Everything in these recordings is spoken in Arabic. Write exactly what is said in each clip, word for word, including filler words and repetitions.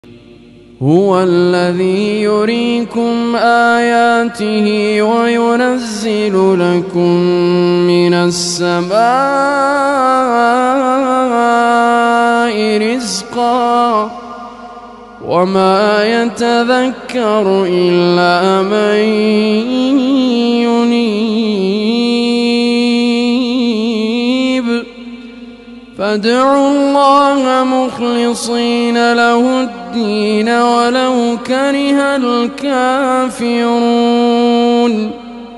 هو الذي يريكم آياته وينزل لكم من السماء رزقا وما يتذكر إلا من ينيب فادعوا الله مخلصين له الدين ولو كره الكافرون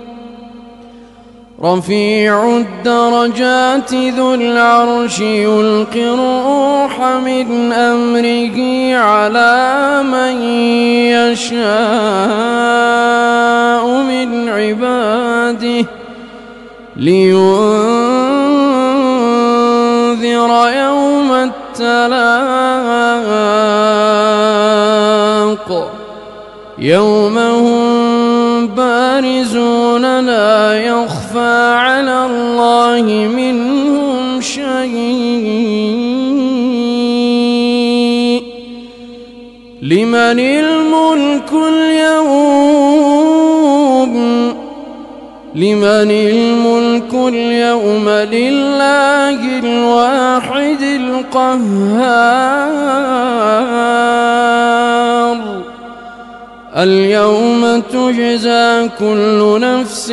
رفيع الدرجات ذو العرش يلقي الروح من أمره على من يشاء من عباده لينذر يوم التلاق يوم هم بارزون لا يخفى على الله منهم شيء لمن الملك اليوم لمن الملك اليوم لله الواحد القهار اليوم تجزى كل نفس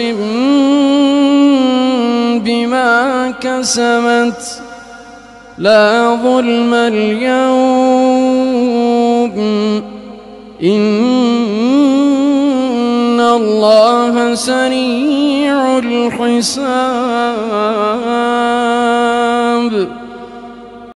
بما كسبت لا ظلم اليوم إن الله سريع الحساب.